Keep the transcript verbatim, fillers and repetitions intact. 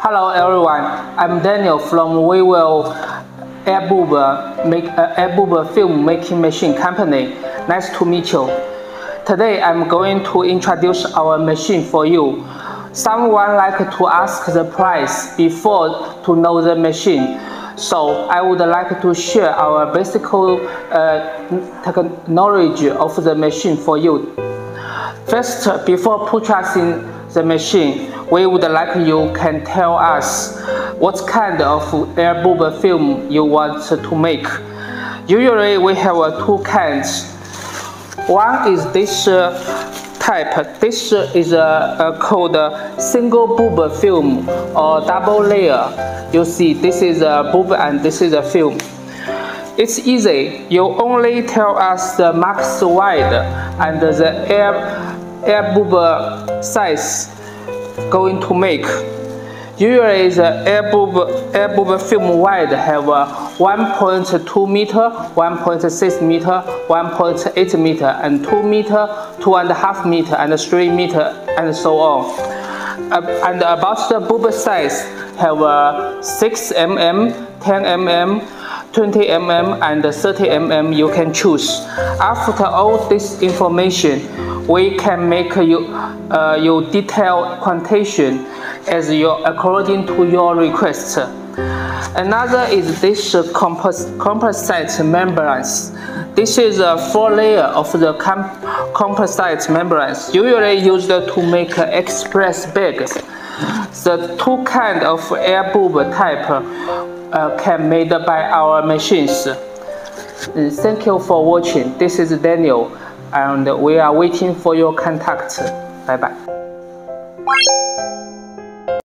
Hello everyone, I'm Daniel from We Will AirBoob, make, uh, AirBoob film making machine company. Nice to meet you. Today I'm going to introduce our machine for you. Someone like to ask the price before to know the machine. So I would like to share our basic uh, technology of the machine for you. First, before purchasing the machine, we would like you can tell us what kind of AirBoob film you want to make. Usually we have uh, two kinds. One is this uh, type. This is uh, uh, called uh, single boob film or double layer. You see, this is a boob and this is a film. It's easy. You only tell us the max wide and the air AirBoob size going to make. Usually the AirBoob AirBoob film wide have a one point two meter, one point six meter, one point eight meter, and two meter, two and a half meter, and three meter, and so on. Uh, and about the boob size, have a six millimeters, ten millimeters, twenty millimeters, and thirty millimeters. You can choose. After all this information, we can make you uh, your detailed quotation as your according to your request. Another is this uh, compos composite membranes. This is a four layer of the com composite membranes, usually used to make uh, express bags. The two kind of AirBoob type uh, can made by our machines. Uh, thank you for watching. This is Daniel, and we are waiting for your contact. Bye bye.